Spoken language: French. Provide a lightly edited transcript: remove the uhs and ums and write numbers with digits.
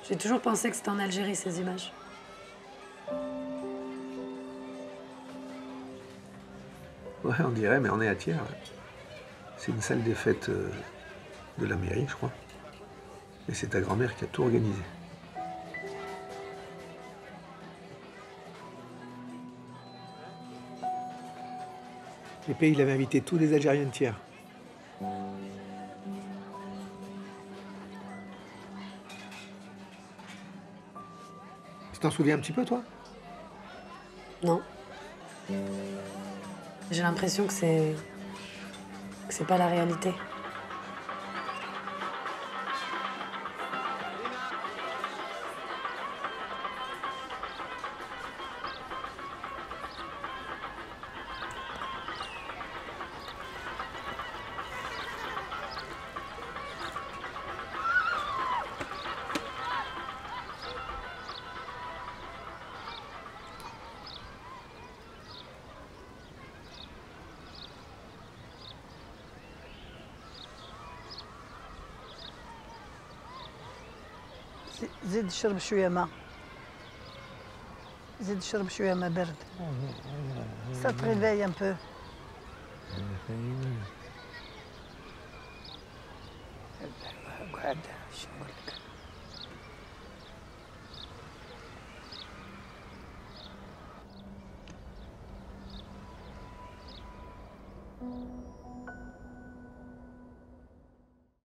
J'ai toujours pensé que c'était en Algérie, ces images. Ouais, on dirait, mais on est à Thiers. C'est une salle des fêtes de la mairie, je crois. Et c'est ta grand-mère qui a tout organisé. Les pays, il avait invité tous les Algériens de Thiers. Tu t'en souviens un petit peu, toi? Non. J'ai l'impression que c'est pas la réalité. زيد شرب شوية ماء زيد شرب شوية ماء برد ça te réveille un peu قعد شو نقول لك